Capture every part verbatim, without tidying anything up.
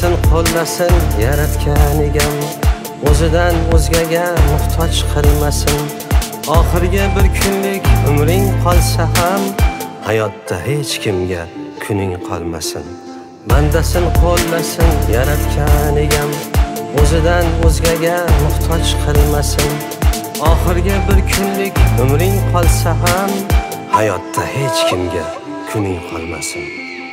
bandasin qo'llasin yaratgan egam, o'zidan o'zgaga muhtoj qilmasin. Oxirgi bir kunlik umring qolsa ham hayotda hech kimga kuning qolmasin. Bandasin qo'llasin yaratgan egam, o'zidan o'zgaga muhtoj qilmasin. Oxirgi bir kunlik umring qolsa ham hayotda hech kimga kuning qolmasin.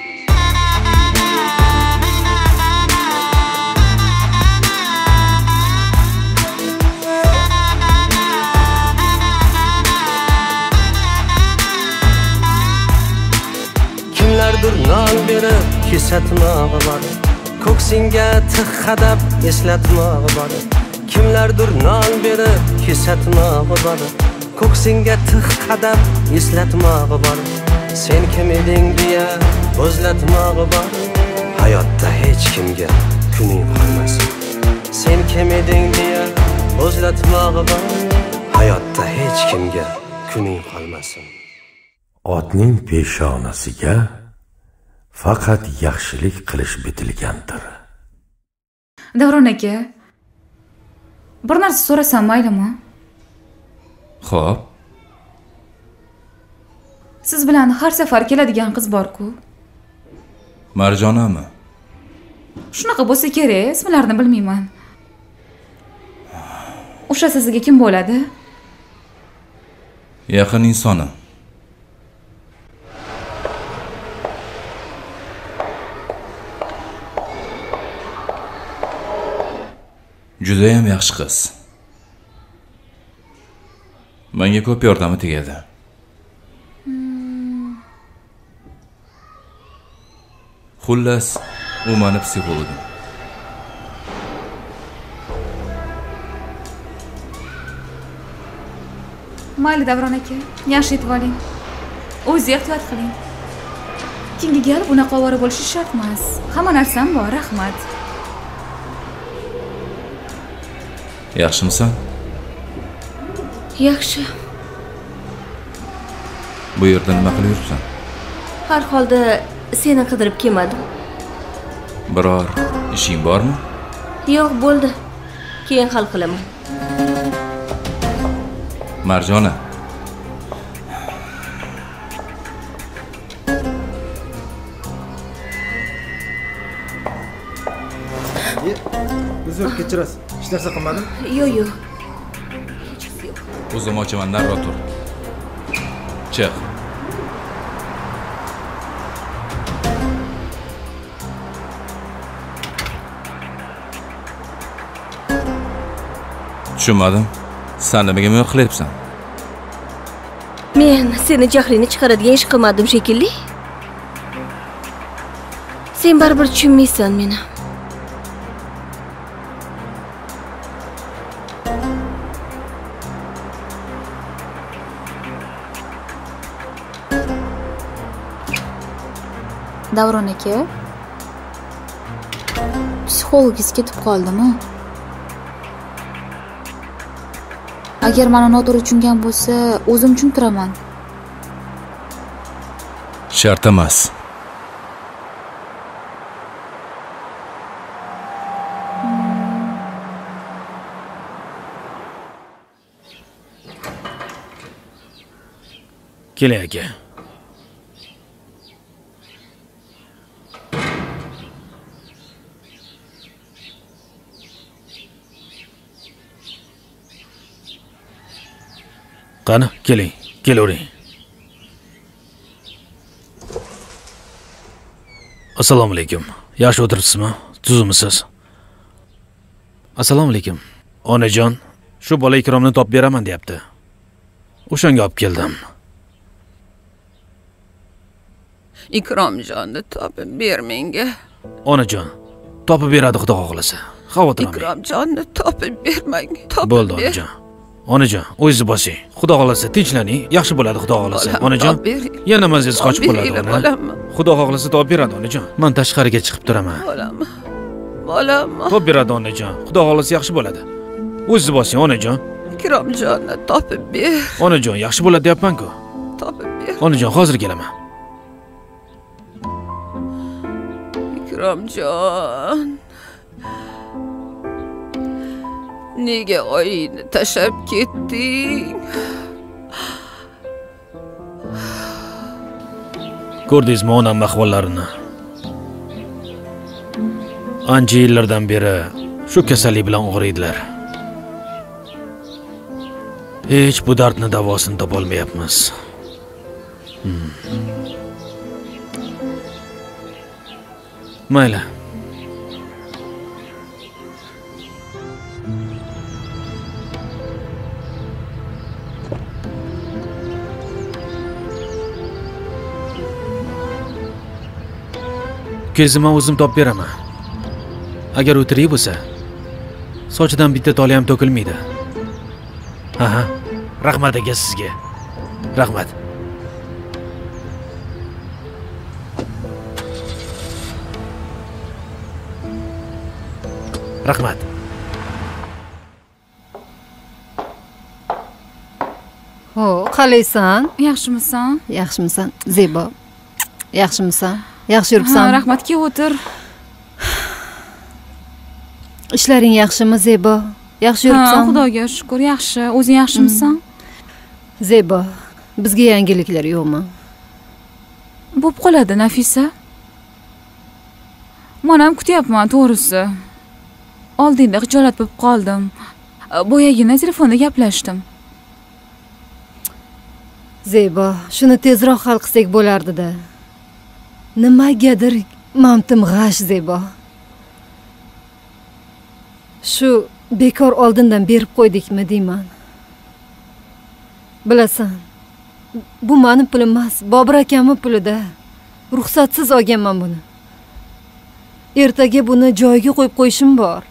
Kimlardir non berib kesatmog'i bor, ko'ksingga tig' qadab eslatmog'i bor. Kimlardir non berib kesatmog'i bor, ko'ksingga tig' qadab eslatmog'i bor. Sen kim eding deya o'zlatmog'i bor, hayotda hech kimga kuning qolmasin. Sen kim eding deya o'zlatmog'i bor, hayotda hech kimga kuning qolmasin. Otning peshonasiga faqat yaxshilik qilish bitilgandir. Davron aka, bir narsa so'rasam maylimi? Xo'p. Siz bilan har safar keladigan qiz bor-ku. Marjonami? Shunaqa bo'lsa kerak, ismlarini bilmayman. O'sha sizga kim bo'ladi? Yaqin insoni. Judayam yaxshi qiz. Menga ko'p yordami tegadi. Hmm. Xullas, u meni psixologim. Mayli Davron aka, yaxshi yetib oling. O'zingiz ehtiyot qiling. Keyingi gal bunaqa ovora bo'lishi shart emas. Hamma narsam bor, rahmat. Yaxshimisan? Yaxshi. Bu yerda nima qilib yuribsan? Har holda seni qidirib kelmadim. Biror ishing bormi? Yo'q, bo'ldi. Keyin hal qilaman. Marjona. Uzr, kechirasiz. Hech narsa qilmadim? Yo'q, yo'q. O'zim ochaman, nariroq tur. Chiq. Tushunmadim. Sen nimaga men qilyapsan? Men seni jahlingni chiqaradigan ish qilmadim shekilli. Sen baribir tushunmaysan meni. Davron aka, psixologingiz ketib qoldimi? Agar meni noto'g'ri tushungan bo'lsa, o'zim tushuntiraman. Shart emas. Keling aka. Qani, keling, kelavering. Assalomu alaykum. Yaxshi o'tiribsizmi? Tuzimisiz? Assalomu alaykum. Onajon, shu bola Ikromni topib beraman deyapti. O'shanga olib keldim. Ikromjonni topib ber menga. Onajon, topib beradi Xudo xohlasa. Xavotirlanmang. Ikromjonni topib bermang. Topib Bo'ldi onajon. Onajon, o'zingiz bosing. Xudo xohlasa tinchlanning. Yaxshi bo'ladi Xudo xohlasa. Onajon, yana manzilsiz qochib qoladi ona. Xudo xohlasa topib beradi onajon. Men tashqariga chiqib turaman. Bolam. Bolam. Topib beradi onajon. Xudo xohlasa yaxshi bo'ladi. O'zingiz bosing onajon. Ikromjonni topib ber. Onajon, yaxshi bo'ladi deyapman-ku. Topib ber. Onajon, hozir kelaman. Ikromjon. Nega oyingni tashlab ketding? Ko'rdingizmi onam ahvollarini? Ancha yillardan beri shu kasallik bilan og'riydilar. Hech bu dardni davosini topa olmayapmiz. Hmm. Mayli. Kezimni o'zim topib beraman. Agar u tirik bo'lsa, sochidan bitta toli ham to'kilmaydi. Aha, rahmat aka sizga. Rahmat. Rahmat. Ho, qalaysan? Yaxshimisan? Yaxshimisan? Zebo. Yaxshimisan? Yaxshi yuribsan? Ha, rahmat, ke o'tir. Ishlaring yaxshimi, Zebo? Yaxshi yuribsan? Ha, Xudoga shukr, yaxshi. O'zing yaxshimisan? Zebo, bizga yangiliklar yo'qmi? Bo'p qoladi, Nafisa. Men ham kutyapman, to'g'risi. Oldinda xijolat bo'lib qoldim. Boyagina telefonda gaplashdim. Zebo, shuni tezroq hal qilsak bo'lardi-da. Nimagadir mamtim g'ash, Zebo. Shu bekor oldindan berib qo'ydikmi deyman. Bilasan, bu mening pulim emas, Bobur akamning pulida. Ruxsatsiz olganman buni. Ertaga buni joyiga qo'yib qo'yishim bor.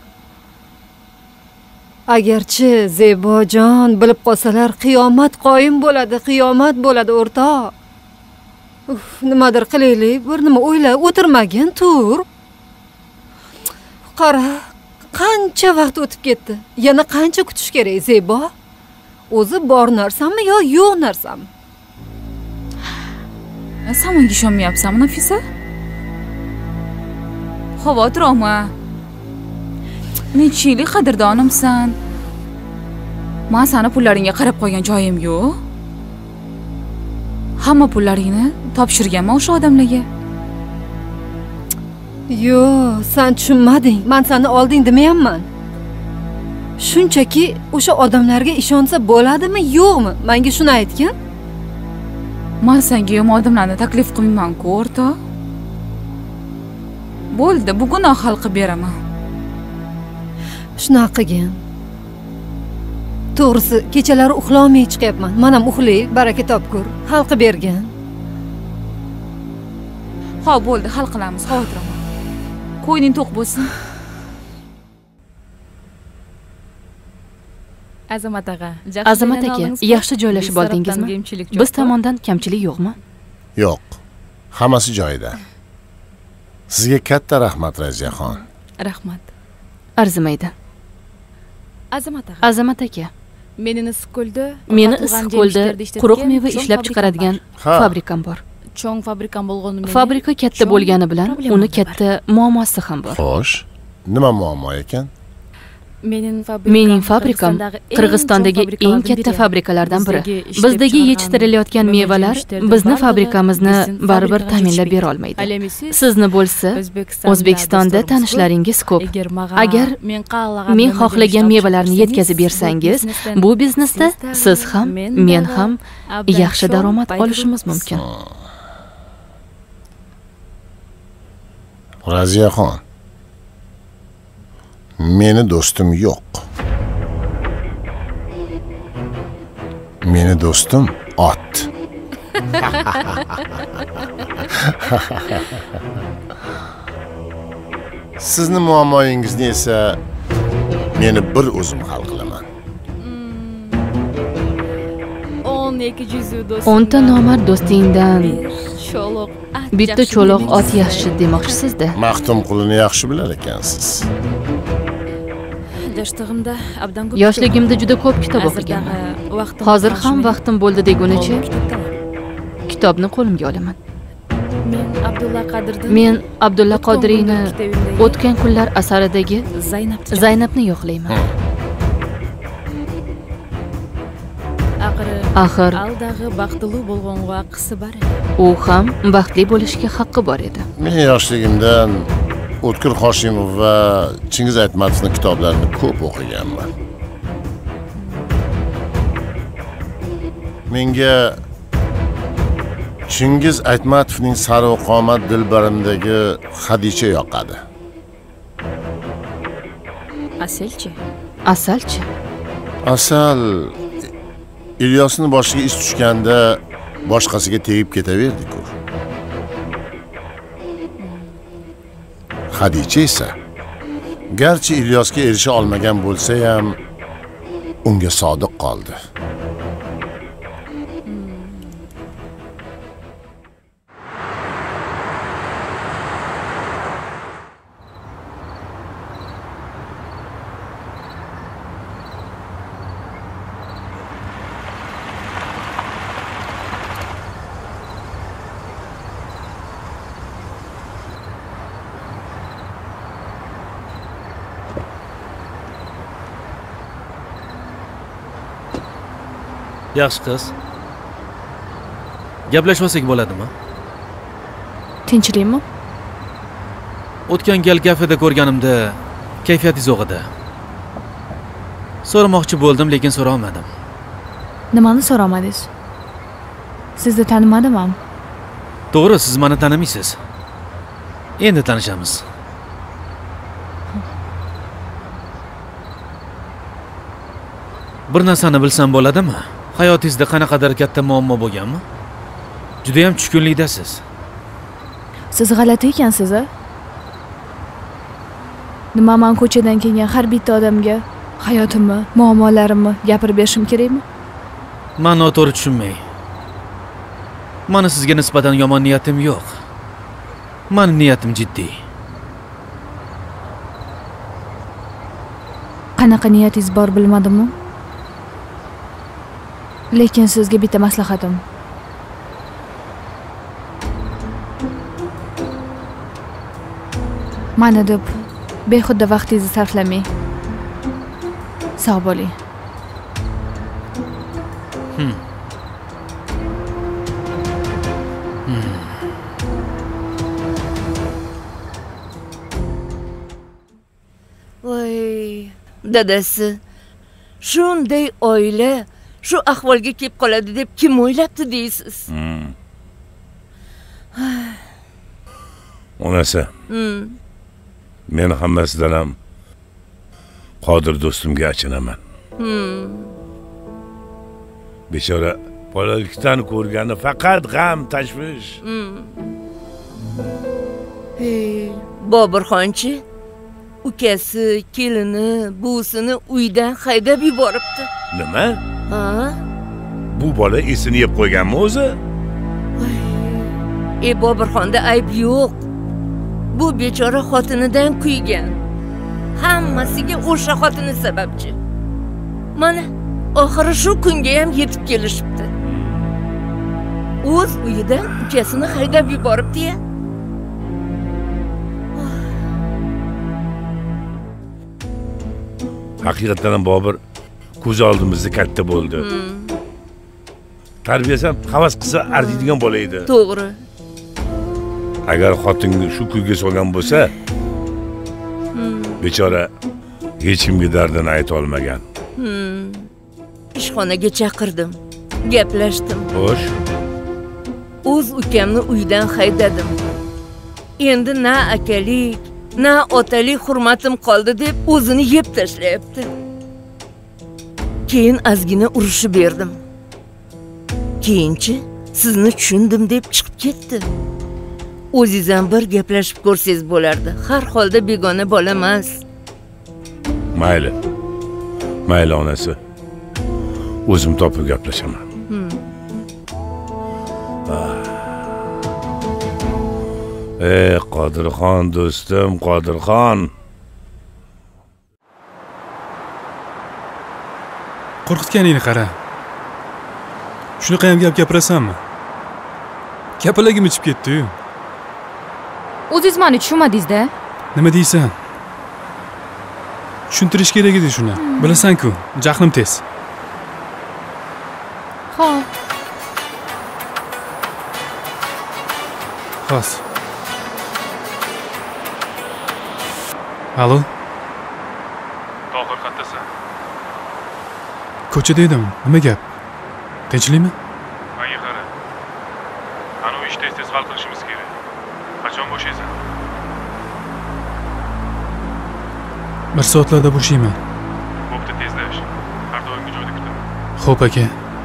Agarchi Zebojon bilib qolsalar, qiyomat qoyim bo'ladi, qiyomat bo'ladi, o'rtoq. Uf, nimadir qilaylik, bir nima o'yla, o'tirmagin, tur. Qara, qancha vaqt o'tib ketdi. Yana qancha kutish kerak, Zebo? O'zi bor narsami yo yo'q narsami? Sen menga ishonmayapsanmi, Nafisa? Xavotir olma. Necha yillik qadrdonimsan. Men seni pullaringga qarab qo'ygan joyim yo'q. Hamma pullaringni topshirganman o'sha odamlarga. Yo, sen tushunmading. Men seni olding demayapman. Shunchaki o'sha odamlarga ishonsa bo'ladimi, yo'qmi? Menga shuni aytgin. Men senga yomon odamlarni taklif qilmayman-ku, o'rtoq. Bo'ldi, bugun hal qilib beraman. Shunaqa qilgin. To'g'risi, kechalari uxlolmay chiqyapman. Men ham uxlay, baraka topgur. Hal qilib bergin. Ha, bo'ldi, hal qilamiz, xavotir olma. Qo'yning to'q bo'lsin. Azamat og'a, Azamat aka, yaxshi joylashib oldingizmi? Biz tomondan kamchilik yo'qmi? Yo'q. Hammasi joyida. Sizga katta rahmat, Raziyaxon. Rahmat. Arzimaydi. Azamat og'a. Azamat aka, Meni Issiqko'lda, meni Issiqko'lda quruq meva ishlab chiqaradigan fabrikam bor. Cho'ng fabrikam bo'lgani bilan. Fabrika katta bo'lgani bilan uni katta muammosi ham bor. Xo'sh, nima muammo ekan? Mening fabrikam Qirg'izistondagi eng katta fabrikalardan biri. Bizdagi yetishtirilayotgan mevalar bizni fabrikamizni baribir ta'minlab bera olmaydi. Sizni bo'lsa, O'zbekistonda tanishlaringiz ko'p. Agar men xohlagan mevalarni yetkazib bersangiz, bu biznesda siz ham, men ham yaxshi daromad olishimiz mumkin. Raziyaxon, meni do'stim yo'q. Meni do'stim ot. Sizni muammoyingizni esa meni bir o'zim hal qilaman. o'nta nomard do'stingdan bitta cho'loq ot yaxshi demoqchisizda. Maxtumqulini yaxshi bilar ekansiz. Yoshligimda juda ko'p kitob o'qiganman. Hozir ham vaqtim bo'ldi degunicha kitobni qo'limga olaman. Men Abdulla Qodirdan Men Abdulla Qodiriyni o'tgan kunlar asaridagi Zaynabni yo'qlayman. Axir aldag'i baxtli bo'lgan vaqtisi bor edi. U ham baxtli bo'lishga haqqi bor edi. Men yoshligimdan O'tkir Hoshimov va Chingiz Aytmatovning kitoblarini ko'p o'qiganman. Menga Chingiz Aytmatovning Sarvqomat dilbarimdagi Xadicha yoqadi. Asalchi? Asalchi? Asal Ilyosning boshiga ish tushganda boshqasiga tegib ketaverdi-ku. Xadicha esa garchi Ilyosga erisha olmagan bo'lsa ham unga sodiq qoldi. Yaxshi qiz. Gaplashmasak bo'ladimi? Tinchlikmi? O'tgan gal kafeda ko'rganimda kayfiyatingiz yo'q edi. So'ramoqchi bo'ldim, lekin so'ra olmadim. Nimani so'ramadingiz? Sizni tanimadim-am. To'g'ri, siz meni tanimaysiz. Endi tanishamiz. Bir narsani bilsam bo'ladimi? Hayotingizda qanaqadir katta muammo bo'lganmi? Juda ham tushkunlikdasiz. Siz g'alati ekansiz-a? Nima men ko'chadan kelgan har bitta odamga hayotimni, muammolarimni gapirib berishim kerakmi? Men noto'g'ri tushunmang. Meni sizga nisbatan yomon niyatim yo'q. Meni niyatim jiddiy. Qanaqa niyatingiz bor bilmadim-mi? Lekin sizga bitta maslahatim. Mana deb behuda vaqtingizni sarflamang. Sog' bo'ling. Hmm. Hmm. Voy, dadasi, shunday oila shu ahvolga kelib qoladi deb kim o'ylabdi deysiz? Hmm. Onasi. Hmm. Men hammasidan ham Qodir do'stimga achinaman. Hmm. Bechora bolalikdan ko'rgani faqat g'am, tashvish. Hmm. Hey, Bobirxonchi, ukasi, kelini, buvisini uydan haydab yuboribdi. Nima? Ha? Bu bola esini yeb qo'yganmi o'zi? E, Bobirxonda ayb yo'q. Bu bechora xotinidan kuygan. Hammasiga o'sha xotini sababchi. Mana, oxiri shu kunga ham yetib kelishibdi. O'z uyidan ukasini haydab yuboribdi-ya. Haqiqatan ham Bobir ko'z oldimizda katta bo'ldi. Hmm. Tarbiyasi ham havas qilsa arziydigan bola edi. To'g'ri. Agar xotinni shu kuyga solgan bo'lsa, Hmm. bechora hech kimga dardini ayta olmagan. Hmm. Ishxonaga chaqirdim. Gaplashdim. Xo'sh. O'z ukamni uydan haydadim. Endi na akalik, na otalik hurmatim qoldi deb o'zini yeb tashlayapti. Keyin ozgina urushib berdim. Keyinchi sizni tushundim deb chiqib ketdi. O'zingiz ham bir gaplashib ko'rsangiz bo'lardi. Har holda begona bola emas. Mayli. Mayli onasi. O'zim topib gaplashaman. Hmm. Ey Qodirxon do'stim, Qodirxon. Qo'rqitganingni qara. Shunaqa ham gap gapirasanmi? Kapalagim ichib ketdi-yu. O'zingiz meni tushunmadingiz-da? Nima deysan? Tushuntirish kerak edi shuni. Bilasan-ku, jahlim tez. Xo'p. Xos. Alo. Tohir qayerdasan? Ko'chada edim. Nima gap? Tinchlikmi? Menga qara. Ana u ishni tez hal qilishimiz kerak. Qachon bo'shaysan? Bir soatlarda bo'shayman. Bo'pti, tezlash. Har doimgi joyda kutaman. Xo'p aka.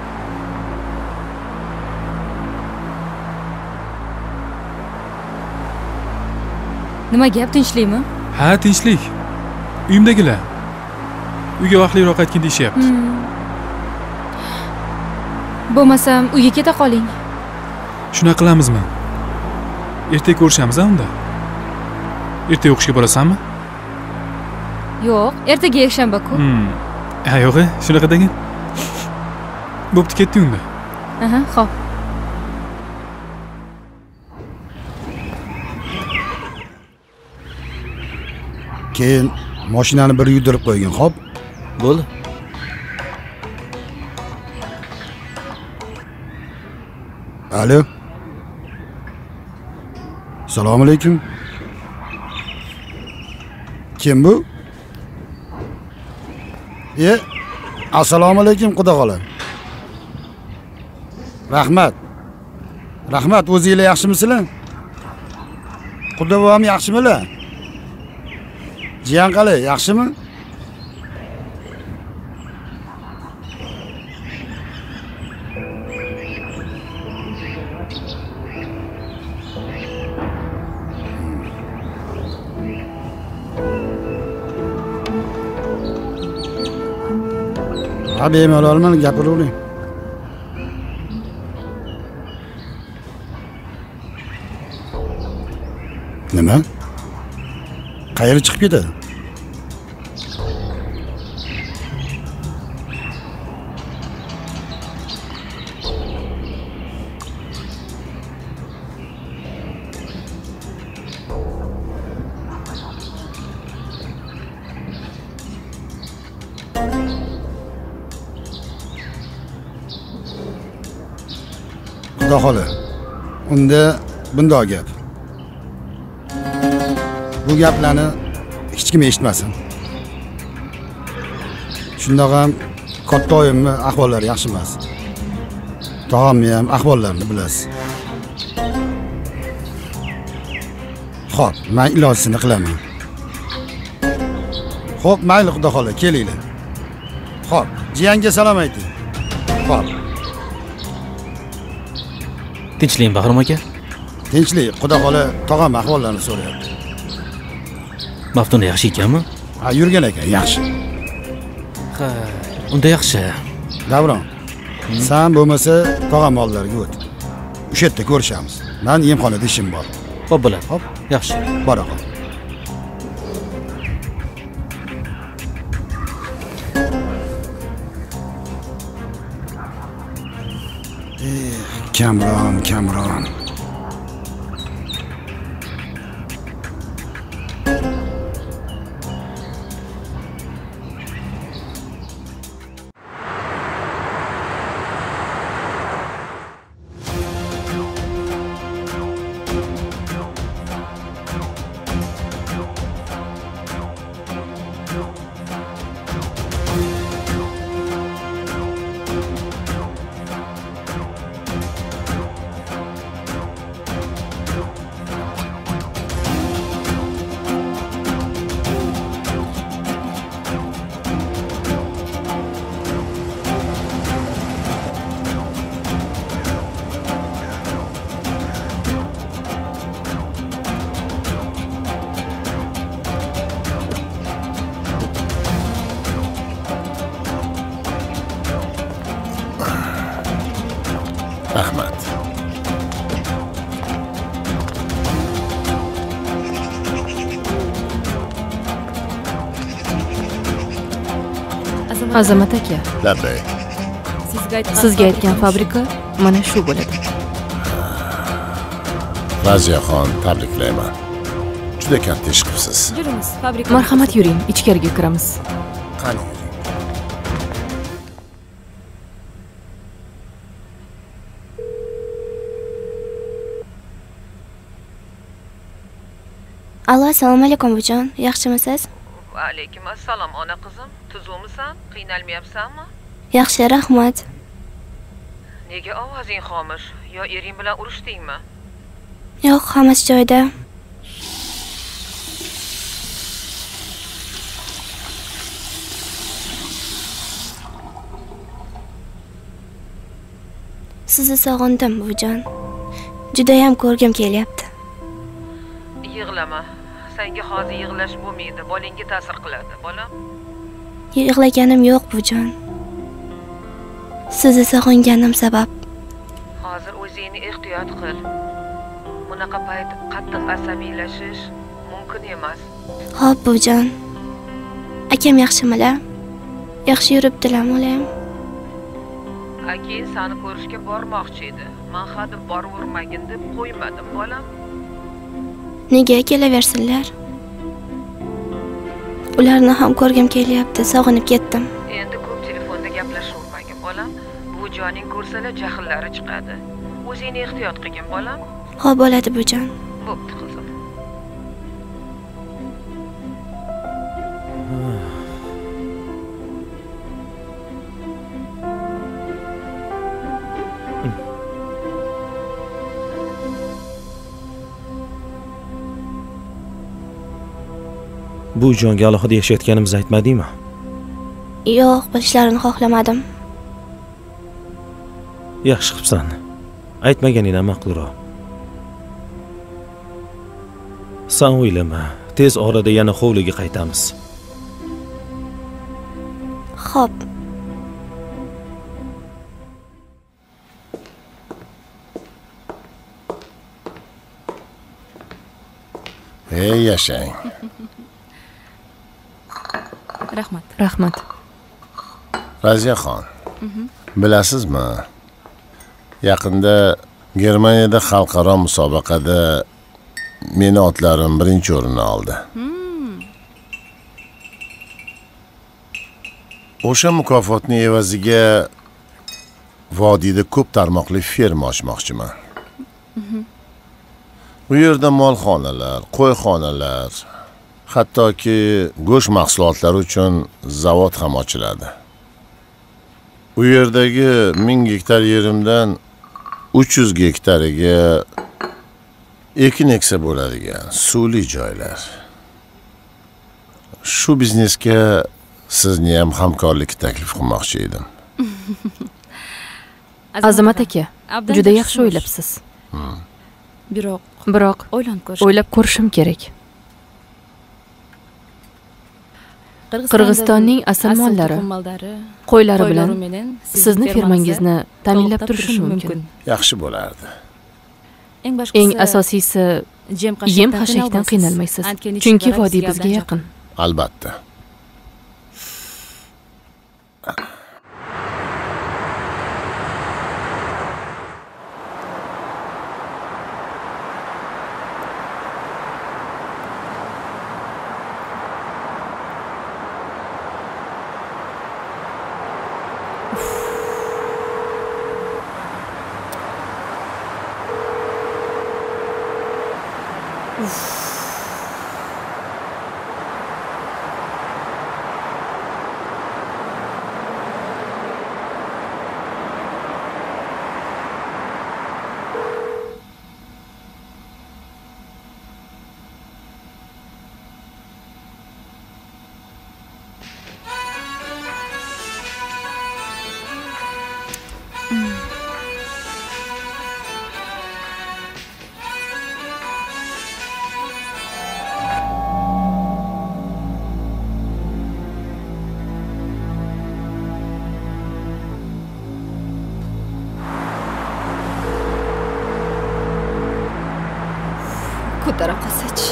Nima gap, tinchlikmi? Ha, tinchlik. Uyimdagilar. Uyga vaqtliroq qaytgin deyishyapti. Bo'lmasam, uyga keta qoling. Shuna qilamizmi? Ertaga ko'rishamiz unda. Ertaga o'qishga borasanmi? Yo'q, ertaga yakshanba-ku. Hmm. Ha, yo'q, shunaqadagi. Bo'pti, ketdi unda. Aha, xo'p. Keyin mashinani bir yudirib qo'ygin, xo'p? Bo'ldi. Alo. Assalomu alaykum. Kim bu? E, assalomu alaykum Xudo xola. Rahmat. Rahmat, o'zingizlar yaxshimisizlar? Xudo bolam yaxshimilar? Jiyan qalay, yaxshimi? Ha, bemalolman gapiravering. Nima? Qayerga chiqib ketadi? Xudo xola. Unda bundoq gap. Bu gaplarni hech kim eshitmasin. Shundoq ham katta oyimni ahvollari yaxshi emas. Tog'amni ham ahvollarini bilasiz. Xo'p, men ilojini qilaman. Xo'p, mayli Xudo xola, kelinglar. Xo'p, jiyanga salom ayting. Xo'p. Tinchlikmi, Bahrom aka? Tinchlik, Xudo xola tog'am ahvollarini so'rayapti. Maftun yaxshi ekanmi? Ha, yurgan ekan, yaxshi. Ha, unda yaxshi. Davron, sen bo'lmasa tog'am oldilariga o't. O'sha yerda ko'rishamiz. Men yemxonada ishim bor. Xo'p, bo'ladi. Xo'p, yaxshi. Bora qol. Eh, Kamron, Kamron. Rahmat. Azamat aka. Labbay. Sizga aytgan fabrika mana shu bo'ladi. Raziyaxon, tabriklayman. Juda katta ish qilibsiz. Yurimiz, fabrika. Marhamat yuring, ichkariga kiramiz. Qani. Alo, assalomu alaykum bujon. Yaxshimisiz? Va alaykum assalom ona qizim. Tuzukmisan? Qiynalmayapsanmi? Yaxshi, rahmat. Nega ovozing xomush? Yo ering bilan urushdingmi? Yo'q, hammasi joyida. Sizni sog'indim bujon. Juda ham ko'rgim kelyapti. Yig'lama. Senga hozir yig'lash bo'lmaydi. Bolangga ta'sir qiladi, bolam. Yig'laganim yo'q bujon. Sizni sog'inganim sabab. Hozir o'zingni ehtiyot qil. Bunaqa payt qattiq asabiylashish mumkin emas. Xo'p bujon. Akam yaxshimilar? Yaxshi yuribdilarmi ular? Akang seni ko'rishga bormoqchi edi. Men hadeb boravermagin deb qo'ymadim, bolam. Nega kelaversinlar? Ularni ham ko'rgim kelyapti, sog'inib ketdim. Endi ko'p telefonda gaplashavermagin, bolam. Bu joning ko'rsalar jahllari chiqadi. O'zingni ehtiyot qilgin, bolam. Xo'p bo'ladi bujon. Bo'pti qizim. Bu jonga alohida yashayotganimizni aytmadingmi? Yo'q, bilishlarini xohlamadim. Yaxshi qilibsan. Aytmaganing ma'qulroq. Sen o'ylama, tez orada yana hovliga qaytamiz. Xo'p. Ey yashang. Rahmat. Rahmat. Raziyaxon. Bilasizmi? Yaqinda Germaniyada xalqaro musobaqada meni otlarim birinchi o'rinni oldi. O'sha mukofotning evaziga vodiyda ko'p tarmoqli ferma ochmoqchiman. Bu yerda molxonalar, qo'yxonalar, hattoki go'sht mahsulotlari uchun zavod ham ochiladi. U yerdagi ming gektar yerimdan uch yuz gektariga ekin eksa bo'ladigan suvli joylar. Shu biznesga sizni ham hamkorlikka taklif qilmoqchi edim. Azimat aka, juda yaxshi o'ylabsiz. Biroq, biroq o'ylab ko'rishim kerak. Qirg'izistonning asl mollari, qo'ylari bilan sizni firmangizni ta'minlab turishim mumkin. Yaxshi bo'lardi. Eng asosiysi yem xashakdan qiynalmaysiz, chunki vodiy bizga yaqin. Albatta. Ko'tara qolsa-chi.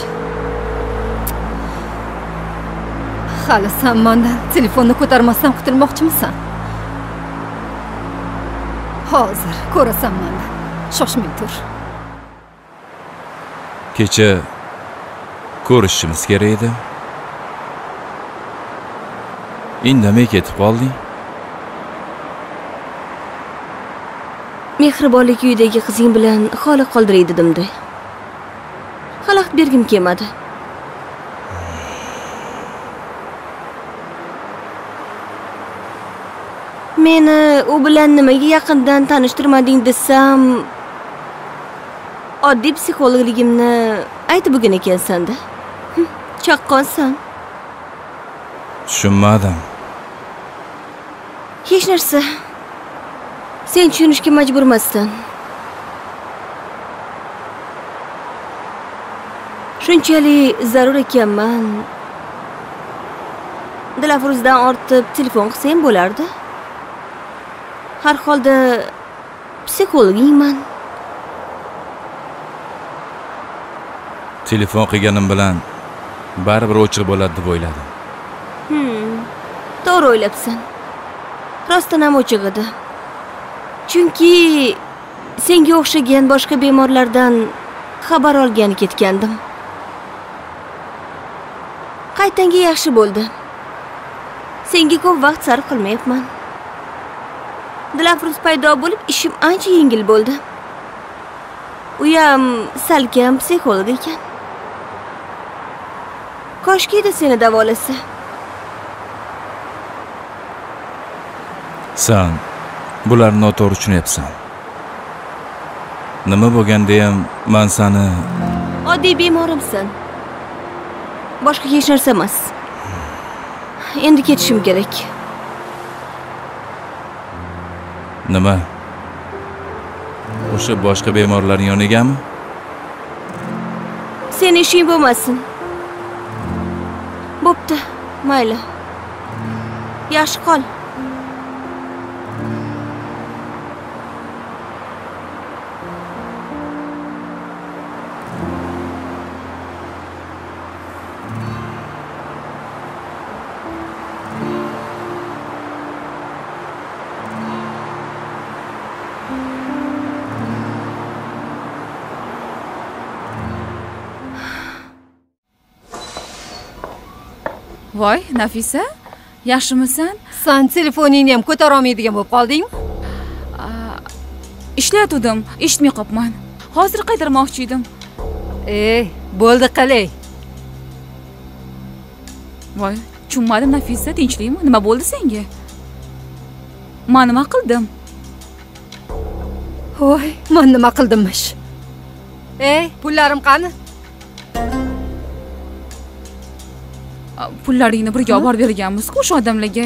Hali sen mendan telefonni ko'tarmasdan qutulmoqchimisan? Hozir ko'rasan mendan. Shoshmay tur. Kecha ko'rishishimiz kerak edi. Indamay ketib qolding. Mehribonlik uyidagi qizing bilan xoli qoldiray dedim-da. Xalaqit bergim kelmadi. Meni u bilan nimaga yaqindan tanishtirmading desam, oddiy psixologligimni aytib bugun ekansan-da. Chaqqonsan. Tushunmadim. Hech narsa. Sen tushunishga majburmassan. Shunchalik zarur ekanman. Dilafruzdan ortib telefon qilsang bo'lardi. Har holda psixologingman. Telefon qilganim bilan baribir o'chirib bo'ladi deb o'yladim. Hmm. To'g'ri o'ylabsan. Rostdan ham o'chiq edi. Chunki senga o'xshagan boshqa bemorlardan xabar olgan ketgandim. Qaytanga yaxshi bo'ldi. Senga ko'p vaqt sarf qilmayapman. Dilafruz paydo bo'lib, ishim ancha yengil bo'ldi. U ham salkam psixolog ekan. Koshki edi seni davolasa. Sen bularni noto'g'ri tushunyapsan. Nima bo'lganda ham men seni oddiy bemorimsan. Boshqa hech narsa emas. Endi ketishim kerak. Nima? O'sha boshqa bemorlarning yonigami? Sen ishing bo'lmasin. Bo'pti, mayli. Yaxshi qol. Voy, Nafisa, yaxshimisan? Sen telefoningni ham ko'tara olmaydigan bo'lib qoldingmi? Ishlatdim, eshitmay qopman. Hozir qaytarmoqchi edim. Eh, bo'ldi qalay. Voy, tushunmadim Nafisa, tinchlikmi? Nima bo'ldi senga? Men nima qildim? Voy, men nima qildimmish? Eh, pullarim qani? Pullaringni birga olib berganmiz-ku o'sha odamlarga.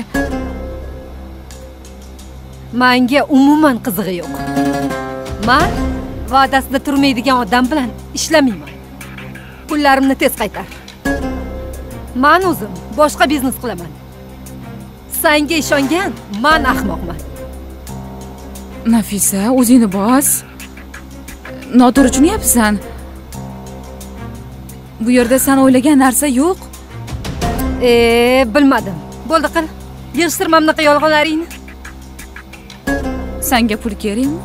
Menga umuman qizig'i yo'q. Men va'dasida turmaydigan odam bilan ishlamayman. Pullarimni tez qaytar. Men o'zim boshqa biznes qilaman. Senga ishongan men ahmoqman. Nafisa, o'zingni bos. Noto'g'ri tushunyapsan. Bu yerda sen o'ylagan narsa yo'q. Eee, bilmadim. Bo'ldi qil. Yig'ishtirma bunaqa yolg'onlaringni. Senga pul kerakmi?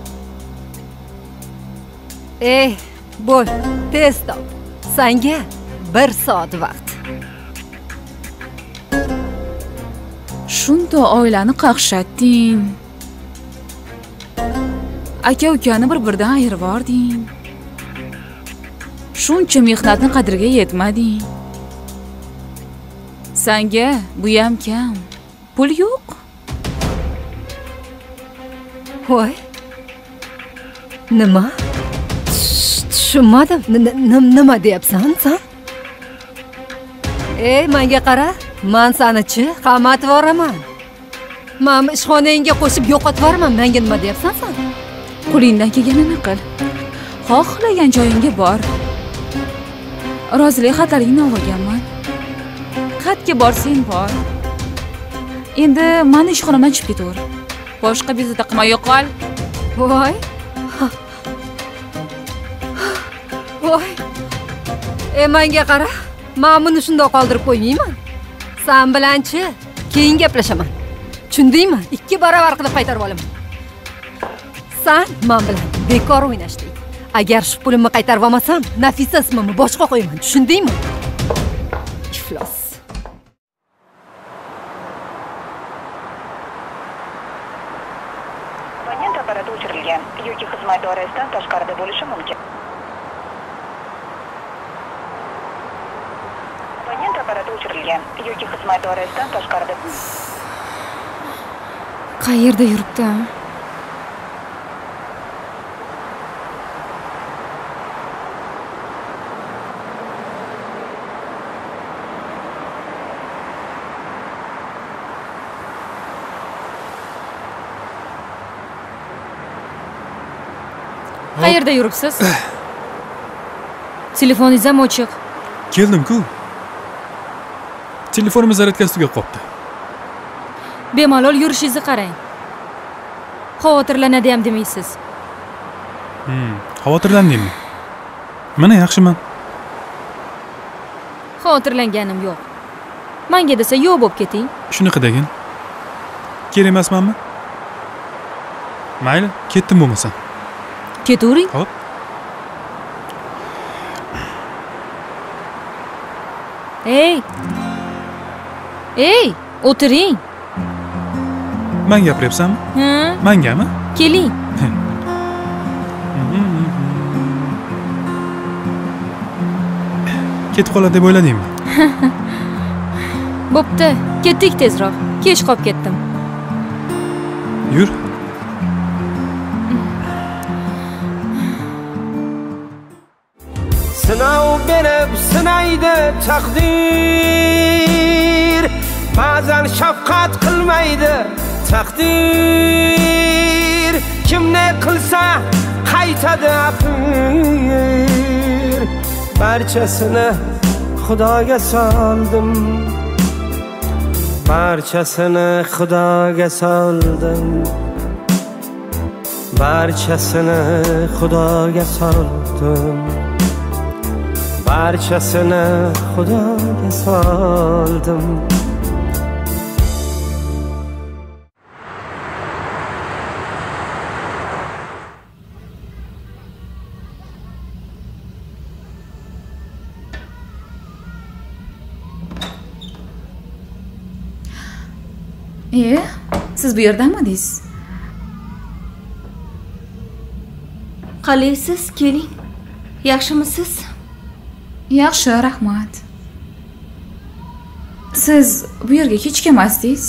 Eh, bo'l. Tez top. Senga bir soat vaqt. Shunda oilani qaqshatding. Aka-ukani bir-biridan ayirib yubording. Shuncha mehnatni qadriga yetmading. Senga bu ham kam. Pul yo'q. Voy. Nima? Tushunmadim. Nima deyapsan sen? Ey, menga qara. Men seni-chi qamatib yuboraman. Men ishxonangga qo'shib yo'qotib yuboraman. Menga nima deyapsan sen? Qo'lingdan kelganini qil. Xohlagan joyingga bor. Rozilik xatlaringni olganman. Xatga borsang bor. Endi meni ishxonamdan chiqib ketaver. Boshqa bizda qilmay yo'qol. Voy. Voy. E menga qara. Men buni shunday qoldirib qo'ymayman. Sen bilan-chi keyin gaplashaman. Tushundingmi? Ikki barobar qilib qaytarib olaman. Sen men bilan bekor o'ynashding. Agar shu pulimni qaytarib olmasam, Nafisa ismimni boshqa qo'yaman. Tushundingmi? iflos. Abonent apparati o'chirilgan yoki xizmat doirasidan tashqarida bo'lishi mumkin. Abonent apparati o'chirilgan yoki xizmat doirasidan tashqarida. Qayerda yuribdi? Qayerda yuribsiz? Telefoningiz ham ochiq. Keldim-ku. Telefonimiz zaryadkasi tugab qopti. Bemalol yurishingizni qarang. Xavotirlanadi ham demaysiz. Hmm, xavotirlandingmi? Mana yaxshiman. Xavotirlanganim yo'q. Menga desa yo'q bo'lib keting. Shunaqa degin. Kerak emasmanmi? Mayli, ketdim bo'lmasam. Ketavering. Hop. Ey! Ey, o'tiring. Men gapiryapsanmi? Ha? Mengami? Keling. Ketib qoladi deb o'yladingmi? Bo'pti, ketdik tezroq. Kech qolib ketdim. Yur. Sinov berib sinaydi taqdir, ba'zan shafqat qilmaydi taqdir. Kim ne qilsa qaytadi axir. Barchasini Xudoga soldim, barchasini Xudoga soldim, barchasini Xudoga soldim, barchasini Xudoga soldim. E, siz bu yerdanmidingiz? Qalaysiz? Keling. Yaxshimisiz? Yaxshi, rahmat. Siz bu yerga hech kelmasdingiz?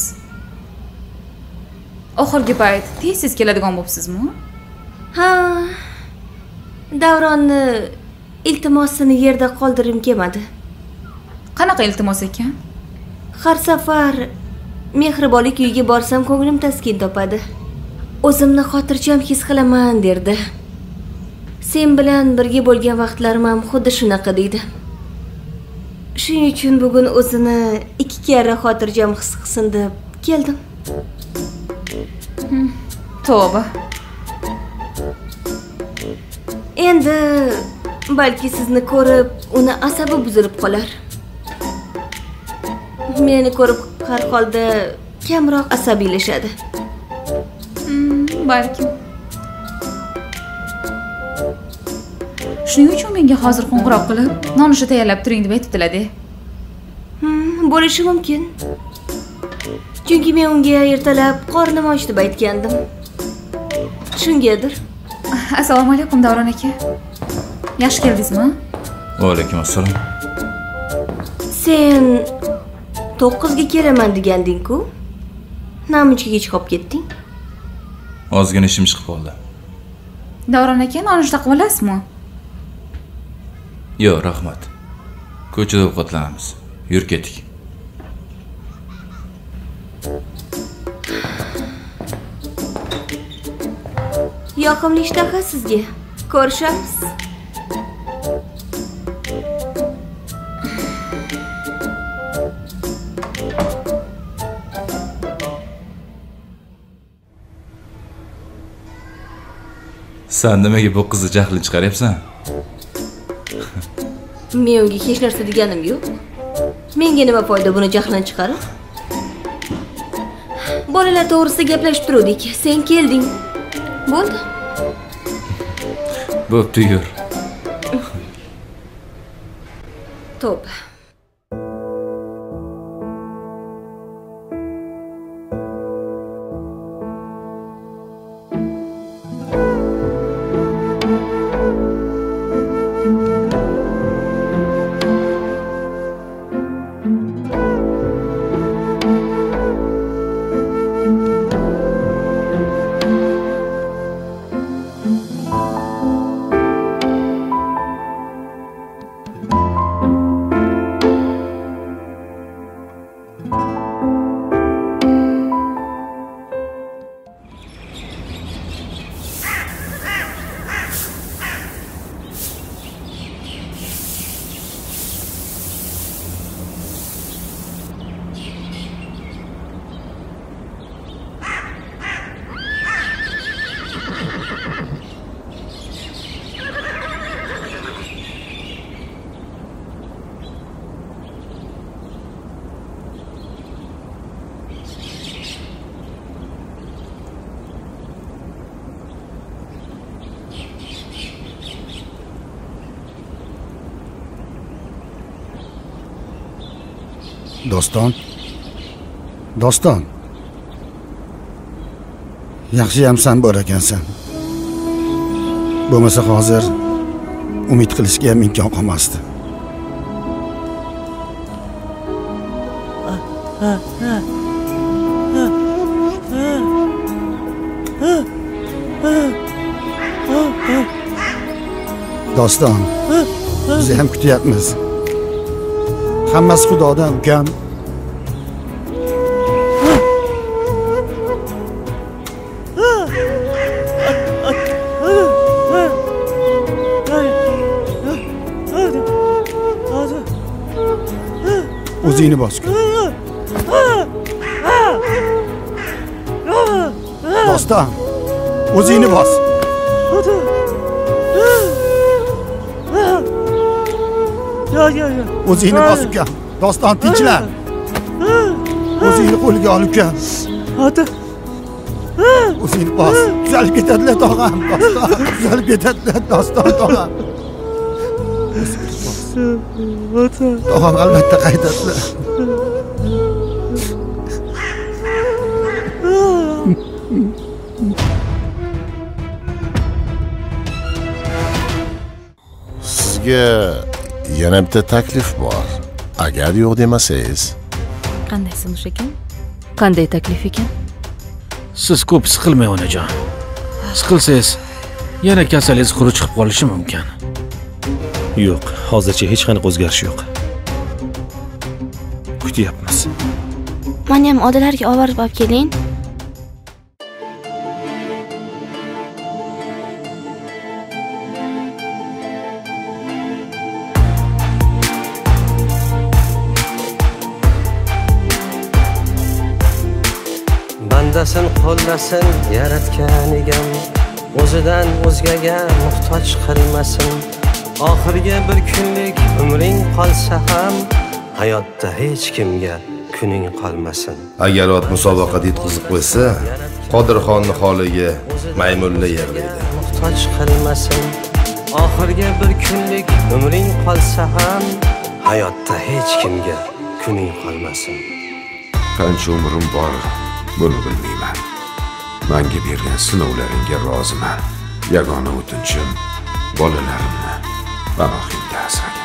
Oxirgi payt tez-tez keladigan bo'libsizmi? Ha. Davronni iltimosini yerda qoldirib kelmadi. Qanaqa iltimos ekan? Har safar mehribonlik uyiga borsam ko'nglim taskin topadi. O'zimni xotirjam his qilaman derdi. Sen bilan birga bo'lgan vaqtlarim ham xuddi shunaqa deydi. Shuning uchun bugun o'zini ikki karra xotirjam his qilsin deb keldim. Tavba. Endi balki sizni ko'rib uni asabi buzilib qolar. Meni ko'rib har holda kamroq asabiylashadi. Hmm, balki. Shuning uchun menga hozir qo'ng'iroq qilib, nonushta tayyorlab turing deb aytibdilar-da. Hmm, bo'lishi mumkin. Chunki men unga ertalab qornim och deb aytgandim. Shungadir. Assalomu alaykum Davron aka. Yaxshi keldingizmi? Va alaykum assalom. Sen to'qqizga kelaman deganding-ku. Namuncha kech qolib ketding? Ozgina ishim chiqib qoldi. Davron aka, nonushta qilib olasizmi? Yo'q, rahmat. Ko'chada ovqatlanamiz. Yur ketdik. Yoqimli ishtaha sizga. Ko'rishamiz. Sen nimaga bu qizni jahlini chiqaryapsan? Men unga hech narsa deganim yo'q. Menga nima foyda buni jahlini chiqarib? Bolalar to'g'risida gaplashib turdik. Sen kelding. Bo'ldi. Bo'pti, yur. To'p. Doston. Doston. Yaxshiyam sen bor ekansan. Bo'lmasa hozir umid qilishga ham imkon qolmasdi. Doston. Biz ham kutyapmiz. Hammasi Xudodan, ukam. O'zingni bos. Doston, o'zingni bos. O'zingni bos, ukam. Doston, tinchlan. O'zingni qo'lga ol, ukam. O'zingni bos. Tuzalib ketadilar, tog'am. Doston, tuzalib ketadilar, Doston, tog'am. Tog'am albatta qaytadilar. Sizga yana bitta taklif bor. Agar yo'q demasangiz. Qanday sinish ekan? Qanday taklif ekan? Siz ko'p siqilmang onajon. Siqilsangiz yana kasalingiz xuruj chiqib qolishi mumkin. Yo'q, hozircha hech qanaqa o'zgarish yo'q. Kutyapmiz. Meni ham odalarga olib borib keling. Bandasin qo'llasin yaratgan egam, o'zidan o'zgaga muhtoj qilmasin. Oxirgi bir kunlik umring qolsa ham hayotda hech kimga kuning qolmasin. Agar ot musobaqada yutqizib qo'ysa, Qodirxonni holiga maymunlar yerlaydi. Muhtoj qilmasin. Oxirgi bir kunlik umring qolsa ham hayotda hech kimga kuning qolmasin. Qancha umrim bor, buni bilmayman. Menga bergan sinovlaringga roziman. Yagona o'tinchim bolalarimni panohingda asragin.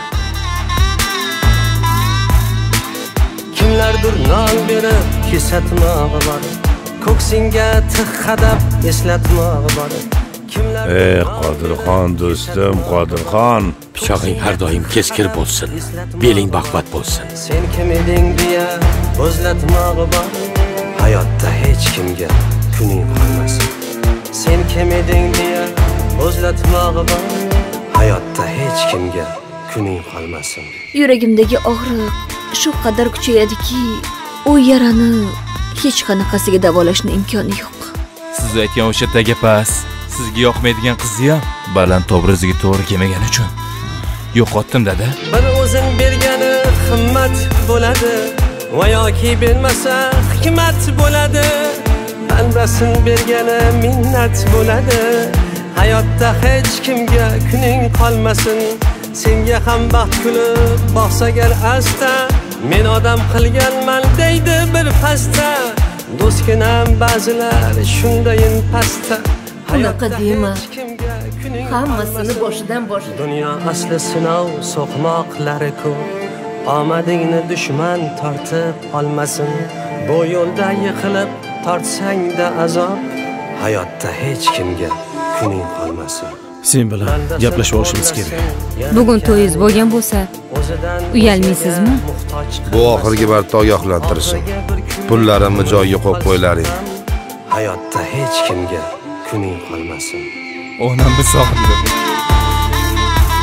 Kimlardir non berib kesatmog'i bor, ko'ksingga tig' qadab eslatmog'i bor. Ey Qodirxon do'stim, Qodirxon, pichog'ing har doim keskir bo'lsin, beling baquvvat bo'lsin. Sen kim eding deya o'zlatmog'i bor, hayotda hech kimga kuning qolmasin. Sen kim eding deya o'zlatmog'i bor, hayotda hech kimga kuning qolmasin. Yuragimdagi og'riq shu qadar kuchayadiki, u yarani hech qanaqasiga davolashning imkoni yo'q. Siz aytgan o'sha tagapas sizga yoqmaydigan qizni ham baland to'briziga to'g'ri kelmagani uchun yo'qotdim dada. Bir o'zing bergani qimmat bo'ladi, va yoki bermasa hikmat bo'ladi. Bandasin bergani minnat bo'ladi. Hayotda hech kimga kuning qolmasin. Senga ham baxt kulib boqsagar asta, men odam qilganman deydi bir pasta. Do'stginam ba'zilar shundayin pasta. Unaqa dema. Hammasini boshidan boshla. Dunyo asli sinov so'qmoqlari ko'p. Omadingni dushman tortib olmasin. Bu yo'lda yiqilib tortsang-da azob, hayotda hech kimga kuning qolmasin. Sen bilan gaplashib olishimiz kerak. Bugun to'yingiz bo'lgan bo'lsa, Uyalmaysizmi? Bu oxirgi marta ogohlantirishim. Pullarimni joyiga qo'yib qo'ylaring. Hayotda hech kimga kuning qolmasin. Onamni sog'indim.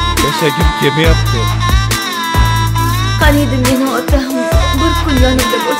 Yashagim kelmayapti. Qaniydi meni otam bir kun yonimda